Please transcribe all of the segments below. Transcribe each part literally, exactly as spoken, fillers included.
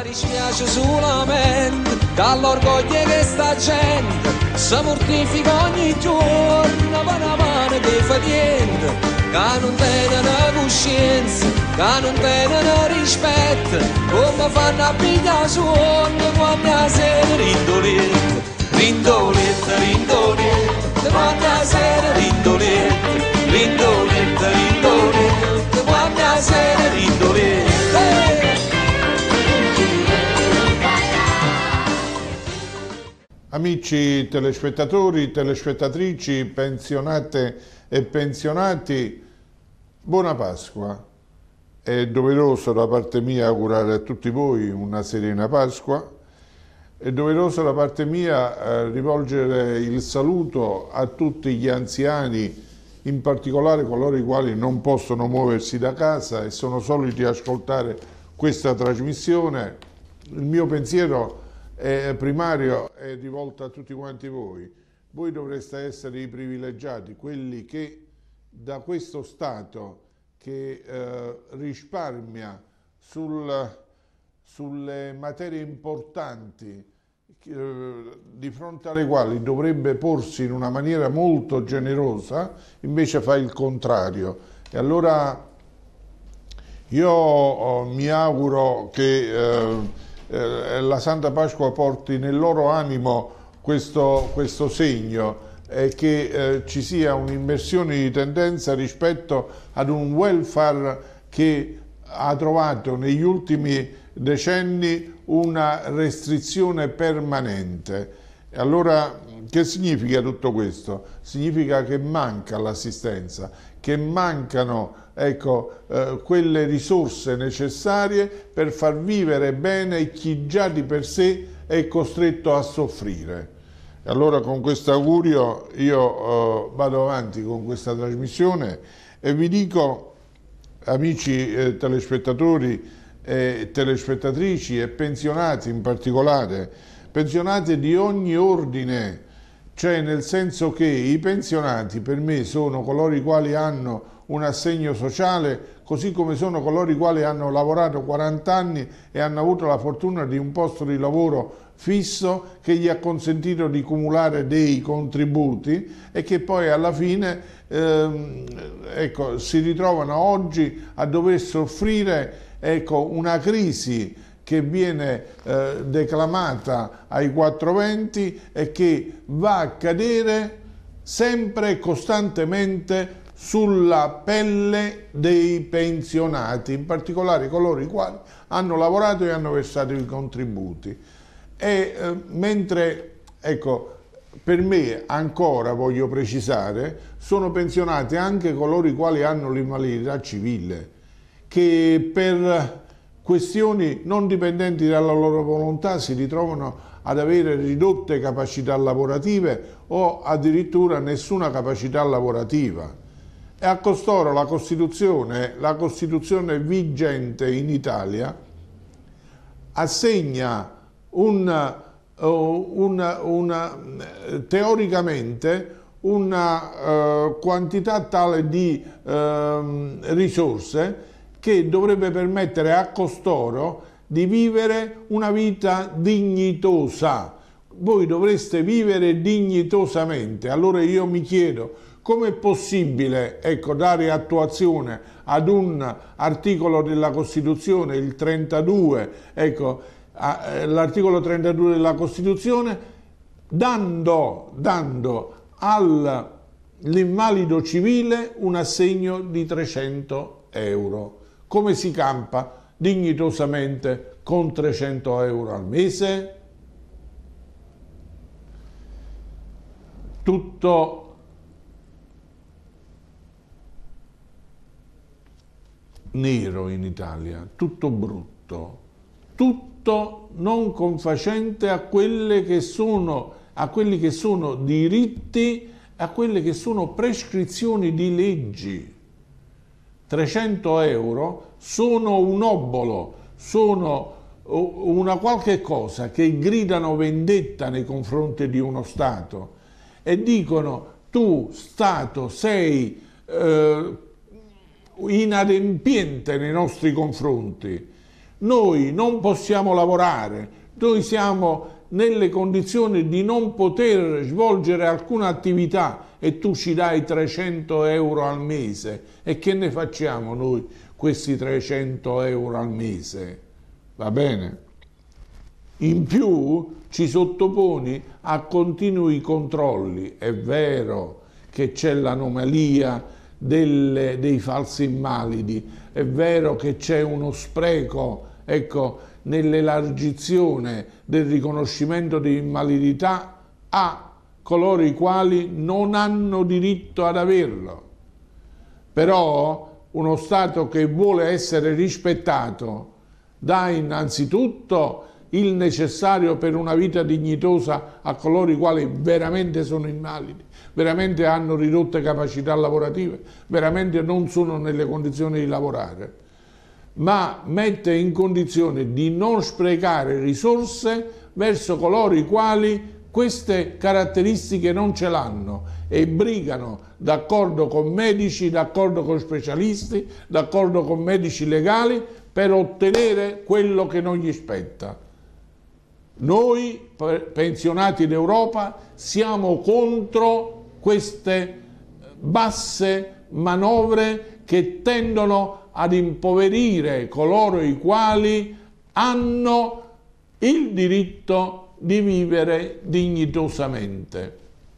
Mi dispiace solamente dall'orgoglio che sta gente si mortifica ogni giorno per una mano che fa niente, che non tenono coscienza, che non tenono rispetto, come fanno a pigliare sonno quando la sera rindoletta, rindoletta, rindoletta, quando la sera rindoletta, rindoletta, rindoletta, quando la sera rindoletta. Amici telespettatori, telespettatrici, pensionate e pensionati, buona Pasqua. È doveroso da parte mia augurare a tutti voi una serena Pasqua. È doveroso da parte mia eh, rivolgere il saluto a tutti gli anziani, in particolare coloro i quali non possono muoversi da casa e sono soliti ascoltare questa trasmissione. Il mio pensiero è primario è rivolto a tutti quanti voi. Voi dovreste essere i privilegiati, quelli che da questo Stato che eh, risparmia sul, sulle materie importanti eh, di fronte alle quali dovrebbe porsi in una maniera molto generosa, invece fa il contrario. E allora io oh, mi auguro che eh, Eh, la Santa Pasqua porti nel loro animo questo, questo segno e che eh, ci sia un'inversione di tendenza rispetto ad un welfare che ha trovato negli ultimi decenni una restrizione permanente. E allora che significa tutto questo? Significa che manca l'assistenza, che mancano ecco, eh, quelle risorse necessarie per far vivere bene chi già di per sé è costretto a soffrire. E allora con questo augurio io eh, vado avanti con questa trasmissione e vi dico, amici eh, telespettatori e telespettatrici e pensionati in particolare, pensionati di ogni ordine, cioè nel senso che i pensionati per me sono coloro i quali hanno un assegno sociale, così come sono coloro i quali hanno lavorato quaranta anni e hanno avuto la fortuna di un posto di lavoro fisso che gli ha consentito di cumulare dei contributi e che poi alla fine ehm, ecco, si ritrovano oggi a dover soffrire ecco, una crisi che viene eh, declamata ai quattro venti e che va a cadere sempre e costantemente sulla pelle dei pensionati, in particolare coloro i quali hanno lavorato e hanno versato i contributi. E eh, mentre, ecco, per me ancora, voglio precisare, sono pensionati anche coloro i quali hanno l'invalidità civile, che per questioni non dipendenti dalla loro volontà si ritrovano ad avere ridotte capacità lavorative o addirittura nessuna capacità lavorativa. E a costoro la Costituzione, la Costituzione vigente in Italia assegna un, una, una, teoricamente una uh, quantità tale di uh, risorse che dovrebbe permettere a costoro di vivere una vita dignitosa. Voi dovreste vivere dignitosamente. Allora io mi chiedo, come è possibile ecco, dare attuazione ad un articolo della Costituzione, il trentadue, ecco, l'articolo trentadue della Costituzione, dando, dando all'invalido civile un assegno di trecento euro? Come si campa dignitosamente con trecento euro al mese? Tutto nero in Italia, tutto brutto, tutto non confacente a quelle che sono, a quelli che sono diritti, a quelle che sono prescrizioni di leggi. trecento euro sono un obolo, sono una qualche cosa che gridano vendetta nei confronti di uno Stato e dicono: tu Stato sei eh, inadempiente nei nostri confronti, noi non possiamo lavorare, noi siamo nelle condizioni di non poter svolgere alcuna attività e tu ci dai trecento euro al mese, e che ne facciamo noi questi trecento euro al mese? Va bene? In più ci sottoponi a continui controlli. È vero che c'è l'anomalia delle- dei falsi invalidi, è vero che c'è uno spreco, ecco, nell'elargizione del riconoscimento di invalidità a coloro i quali non hanno diritto ad averlo. Però uno Stato che vuole essere rispettato dà innanzitutto il necessario per una vita dignitosa a coloro i quali veramente sono invalidi, veramente hanno ridotte capacità lavorative, veramente non sono nelle condizioni di lavorare, ma mette in condizione di non sprecare risorse verso coloro i quali queste caratteristiche non ce l'hanno e brigano d'accordo con medici, d'accordo con specialisti, d'accordo con medici legali per ottenere quello che non gli spetta. Noi, pensionati d'Europa, siamo contro queste basse manovre che tendono ad impoverire coloro i quali hanno il diritto di vivere dignitosamente.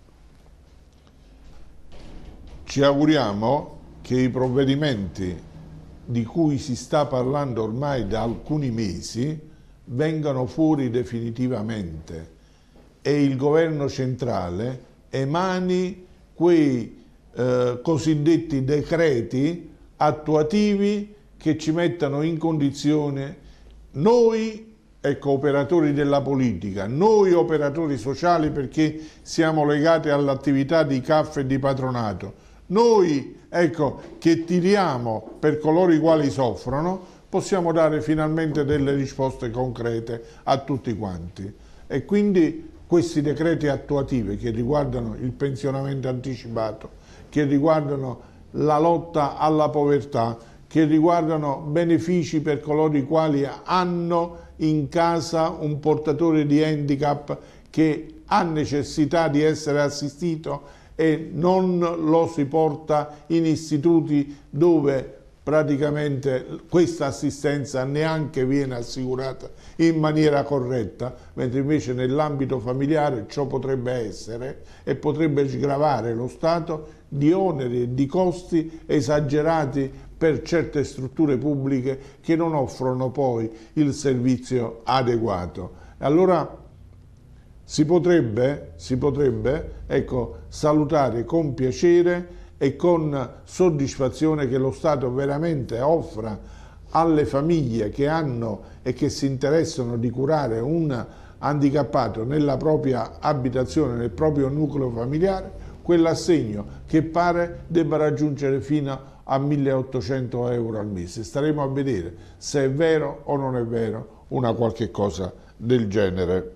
Ci auguriamo che i provvedimenti di cui si sta parlando ormai da alcuni mesi vengano fuori definitivamente e il governo centrale emani quei eh, cosiddetti decreti attuativi che ci mettano in condizione noi, ecco, operatori della politica, noi operatori sociali perché siamo legati all'attività di C A F e di patronato, noi, ecco, che tiriamo per coloro i quali soffrono, possiamo dare finalmente delle risposte concrete a tutti quanti. E quindi questi decreti attuativi che riguardano il pensionamento anticipato, che riguardano la lotta alla povertà, che riguardano benefici per coloro i quali hanno in casa un portatore di handicap che ha necessità di essere assistito e non lo si porta in istituti dove praticamente questa assistenza neanche viene assicurata in maniera corretta, mentre invece nell'ambito familiare ciò potrebbe essere e potrebbe sgravare lo Stato di oneri e di costi esagerati per certe strutture pubbliche che non offrono poi il servizio adeguato. Allora si potrebbe, si potrebbe ecco, salutare con piacere e con soddisfazione che lo Stato veramente offra alle famiglie che hanno e che si interessano di curare un handicappato nella propria abitazione, nel proprio nucleo familiare, quell'assegno che pare debba raggiungere fino a milleottocento euro al mese. Staremo a vedere se è vero o non è vero una qualche cosa del genere.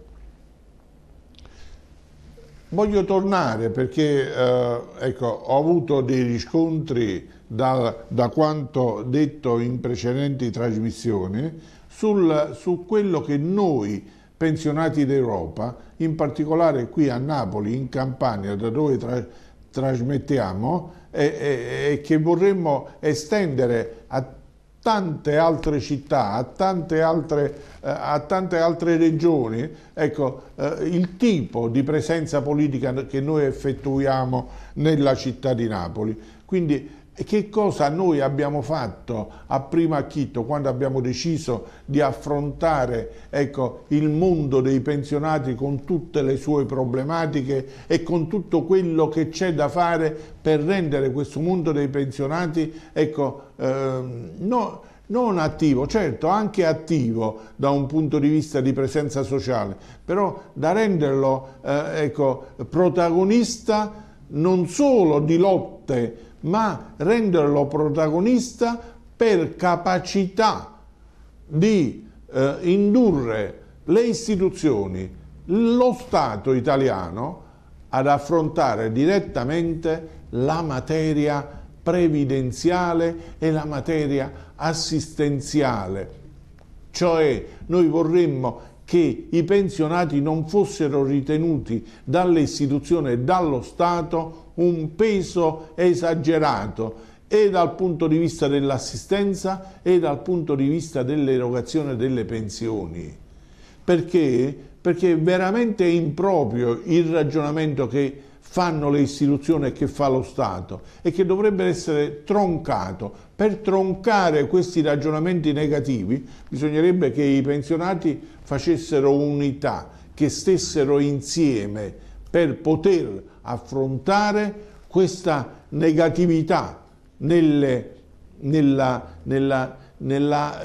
Voglio tornare perché eh, ecco, ho avuto dei riscontri da, da quanto detto in precedenti trasmissioni sul, su quello che noi pensionati d'Europa, in particolare qui a Napoli, in Campania, da dove tra, trasmettiamo, e, e, e che vorremmo estendere a tante altre città, a tante altre, eh, a tante altre regioni, ecco, eh, il tipo di presenza politica che noi effettuiamo nella città di Napoli. Quindi che cosa noi abbiamo fatto a primo acchito quando abbiamo deciso di affrontare ecco, il mondo dei pensionati con tutte le sue problematiche e con tutto quello che c'è da fare per rendere questo mondo dei pensionati ecco, ehm, no, non attivo, certo anche attivo da un punto di vista di presenza sociale, però da renderlo eh, ecco, protagonista non solo di lotte, ma renderlo protagonista per capacità di eh, indurre le istituzioni, lo Stato italiano ad affrontare direttamente la materia previdenziale e la materia assistenziale. cioè noi vorremmo che i pensionati non fossero ritenuti dalle istituzioni e dallo Stato un peso esagerato e dal punto di vista dell'assistenza e dal punto di vista dell'erogazione delle pensioni. Perché? Perché è veramente improprio il ragionamento che fanno le istituzioni e che fa lo Stato e che dovrebbe essere troncato. Per troncare questi ragionamenti negativi bisognerebbe che i pensionati facessero unità, che stessero insieme per poter affrontare questa negatività nelle, nella, nella, nella,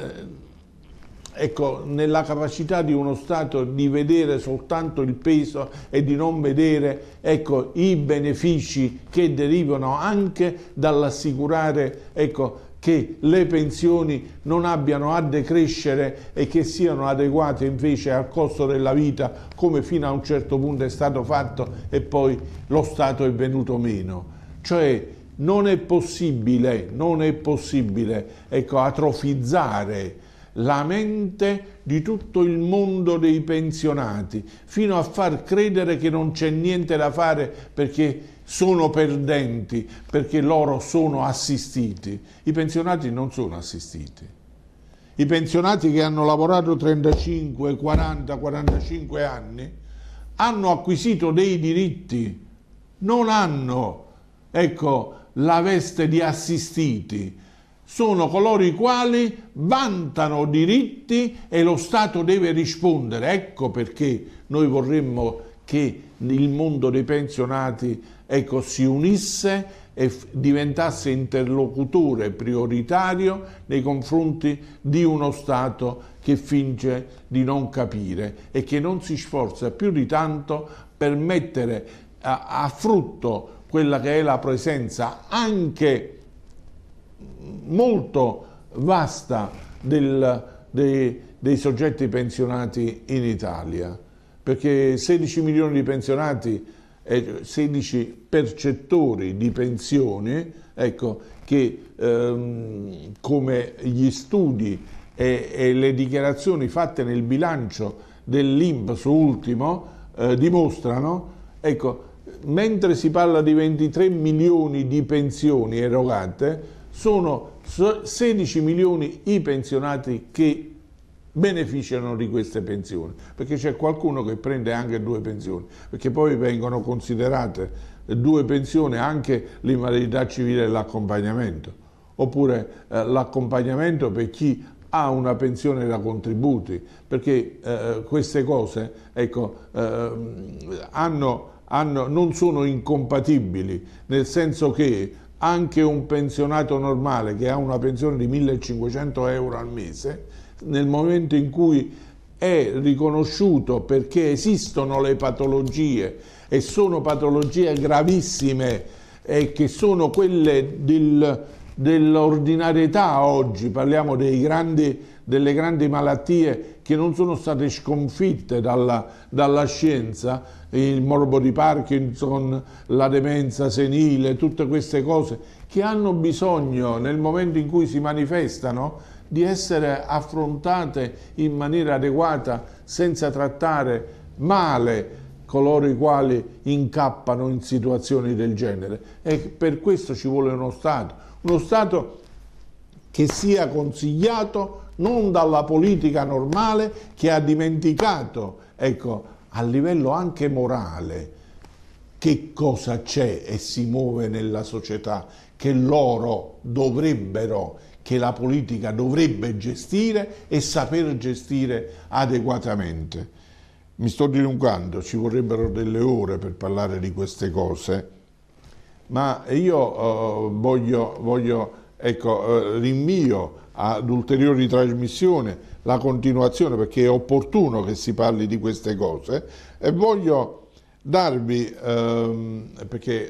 ecco, nella capacità di uno Stato di vedere soltanto il peso e di non vedere, ecco, i benefici che derivano anche dall'assicurare, ecco, che le pensioni non abbiano a decrescere e che siano adeguate invece al costo della vita, come fino a un certo punto è stato fatto e poi lo Stato è venuto meno. Cioè non è possibile, non è possibile, ecco, atrofizzare la mente di tutto il mondo dei pensionati fino a far credere che non c'è niente da fare perché sono perdenti, perché loro sono assistiti. I pensionati non sono assistiti. I pensionati che hanno lavorato trentacinque, quaranta, quarantacinque anni hanno acquisito dei diritti, non hanno, ecco, la veste di assistiti. Sono coloro i quali vantano diritti e lo Stato deve rispondere. Ecco perché noi vorremmo che il mondo dei pensionati, ecco, si unisse e diventasse interlocutore prioritario nei confronti di uno Stato che finge di non capire e che non si sforza più di tanto per mettere a, a frutto quella che è la presenza anche molto vasta del, dei, dei soggetti pensionati in Italia, perché sedici milioni di pensionati e sedici percettori di pensioni, ecco, che ehm, come gli studi e, e le dichiarazioni fatte nel bilancio dell'I N P S ultimo eh, dimostrano, ecco, mentre si parla di ventitré milioni di pensioni erogate, sono sedici milioni i pensionati che beneficiano di queste pensioni, perché c'è qualcuno che prende anche due pensioni, perché poi vengono considerate due pensioni anche l'invalidità civile e l'accompagnamento, oppure eh, l'accompagnamento per chi ha una pensione da contributi, perché eh, queste cose, ecco, eh, hanno, hanno, non sono incompatibili, nel senso che anche un pensionato normale che ha una pensione di millecinquecento euro al mese, nel momento in cui è riconosciuto perché esistono le patologie e sono patologie gravissime e che sono quelle del, dell'ordinarietà oggi, parliamo dei grandi, delle grandi malattie che non sono state sconfitte dalla, dalla scienza, il morbo di Parkinson, la demenza senile, tutte queste cose che hanno bisogno nel momento in cui si manifestano di essere affrontate in maniera adeguata senza trattare male coloro i quali incappano in situazioni del genere. E per questo ci vuole uno Stato, uno Stato che sia consigliato non dalla politica normale che ha dimenticato, ecco, a livello anche morale, che cosa c'è e si muove nella società che loro dovrebbero, che la politica dovrebbe gestire e saper gestire adeguatamente. Mi sto dilungando, ci vorrebbero delle ore per parlare di queste cose, ma io uh, voglio, voglio ecco, uh, rinvio ad ulteriori trasmissioni la continuazione, perché è opportuno che si parli di queste cose, e voglio darvi, ehm, perché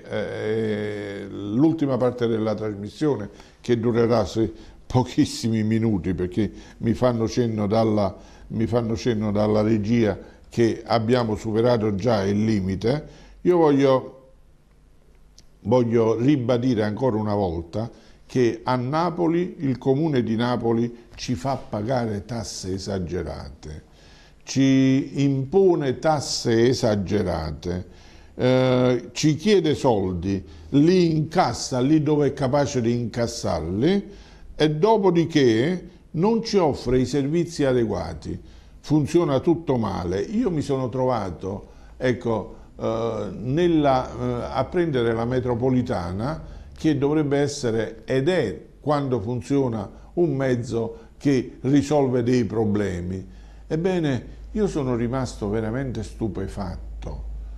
è l'ultima parte della trasmissione che durerà sì, pochissimi minuti, perché mi fanno cenno dalla, mi fanno cenno dalla regia che abbiamo superato già il limite. Io voglio, voglio ribadire ancora una volta che a Napoli, il Comune di Napoli ci fa pagare tasse esagerate, ci impone tasse esagerate, eh, ci chiede soldi, li incassa lì dove è capace di incassarli e dopodiché non ci offre i servizi adeguati, funziona tutto male. Io mi sono trovato, ecco, eh, nella, eh, a prendere la metropolitana, che dovrebbe essere ed è, quando funziona, un mezzo che risolve dei problemi. Ebbene, io sono rimasto veramente stupefatto.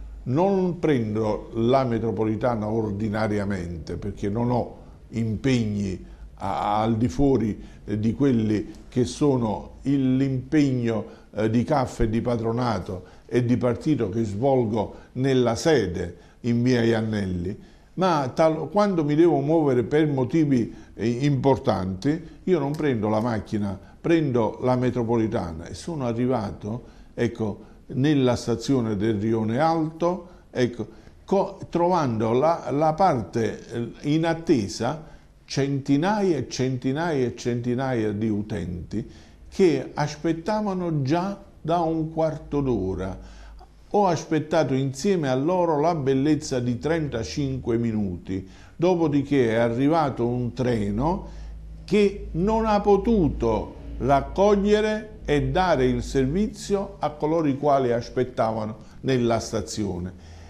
Non prendo la metropolitana ordinariamente perché non ho impegni a, al di fuori eh, di quelli che sono l'impegno eh, di C A F e di patronato e di partito che svolgo nella sede in via Iannelli, ma tal, quando mi devo muovere per motivi eh, importanti, io non prendo la macchina, prendo la metropolitana e sono arrivato, ecco, nella stazione del Rione Alto, ecco, co, trovando la, la parte eh, in attesa centinaia e centinaia e centinaia di utenti che aspettavano già da un quarto d'ora. Ho aspettato insieme a loro la bellezza di trentacinque minuti, dopodiché è arrivato un treno che non ha potuto raccogliere e dare il servizio a coloro i quali aspettavano nella stazione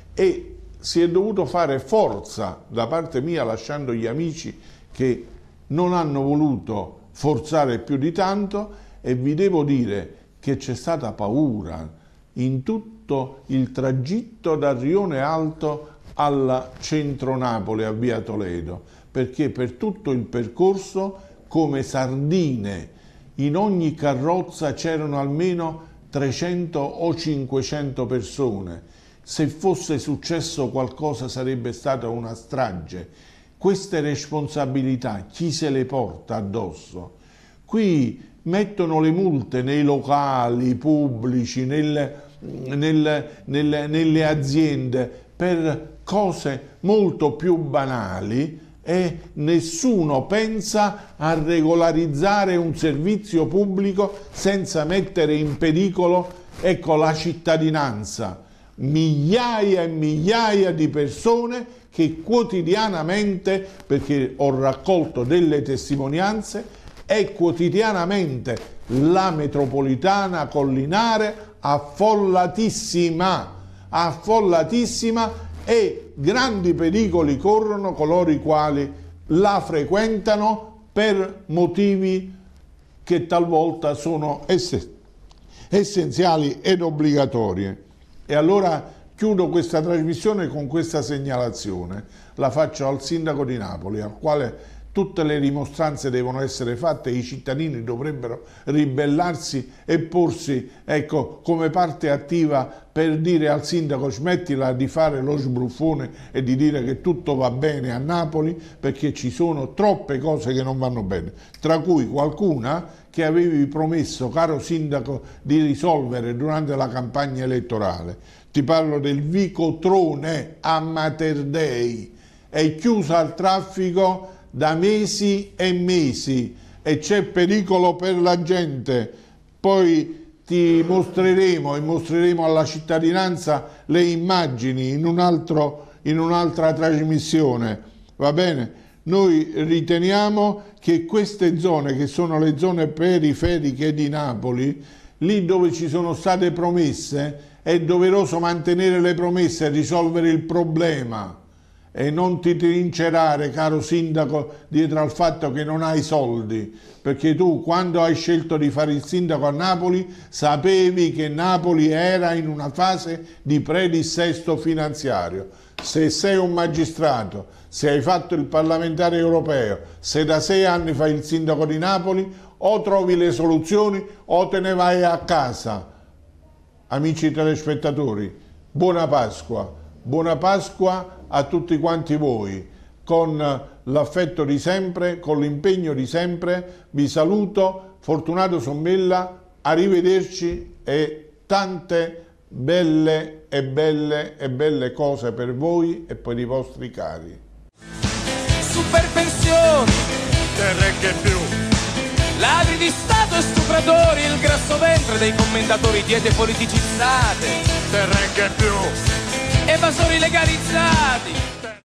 e si è dovuto fare forza da parte mia, lasciando gli amici che non hanno voluto forzare più di tanto, e vi devo dire che c'è stata paura in tutto il tragitto dal Rione Alto al centro Napoli, a via Toledo, perché per tutto il percorso, come sardine, in ogni carrozza c'erano almeno trecento o cinquecento persone. Se fosse successo qualcosa sarebbe stata una strage. Queste responsabilità chi se le porta addosso? Qui mettono le multe nei locali pubblici, nelle, nelle, nelle, nelle aziende per cose molto più banali e nessuno pensa a regolarizzare un servizio pubblico senza mettere in pericolo, ecco, la cittadinanza. Migliaia e migliaia di persone che quotidianamente, perché ho raccolto delle testimonianze, e quotidianamente la metropolitana collinare affollatissima, affollatissima, e grandi pericoli corrono coloro i quali la frequentano per motivi che talvolta sono ess- essenziali ed obbligatorie. E allora chiudo questa trasmissione con questa segnalazione, la faccio al sindaco di Napoli, al quale tutte le dimostranze devono essere fatte, i cittadini dovrebbero ribellarsi e porsi, ecco, come parte attiva per dire al sindaco: smettila di fare lo sbruffone e di dire che tutto va bene a Napoli, perché ci sono troppe cose che non vanno bene, tra cui qualcuna che avevi promesso, caro sindaco, di risolvere durante la campagna elettorale. Ti parlo del Vicotrone a Mater Dei, è chiusa al traffico da mesi e mesi e c'è pericolo per la gente. Poi ti mostreremo e mostreremo alla cittadinanza le immagini in un altro, in un'altra trasmissione, va bene? Noi riteniamo che queste zone, che sono le zone periferiche di Napoli, lì dove ci sono state promesse, è doveroso mantenere le promesse e risolvere il problema. E non ti trincerare, caro sindaco, dietro al fatto che non hai soldi, perché tu, quando hai scelto di fare il sindaco a Napoli, sapevi che Napoli era in una fase di predissesto finanziario. Se sei un magistrato, se hai fatto il parlamentare europeo, se da sei anni fai il sindaco di Napoli, o trovi le soluzioni o te ne vai a casa. Amici telespettatori, buona Pasqua, buona Pasqua a tutti quanti voi, con l'affetto di sempre, con l'impegno di sempre. Vi saluto, Fortunato Sommella, arrivederci e tante belle e belle e belle cose per voi e per i vostri cari. super pensioni, te regge più, ladri di Stato e stupratori, il grasso ventre dei commentatori, diete politicizzate, te regge più, evasori legalizzati.